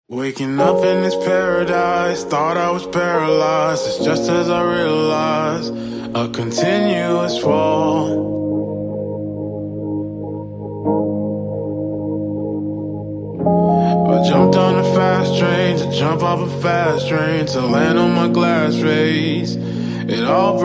Waking up in this paradise, thought I was paralyzed. It's just as I realized, a continuous fall. I jumped on a fast train to jump off a fast train to land on my glass face. It all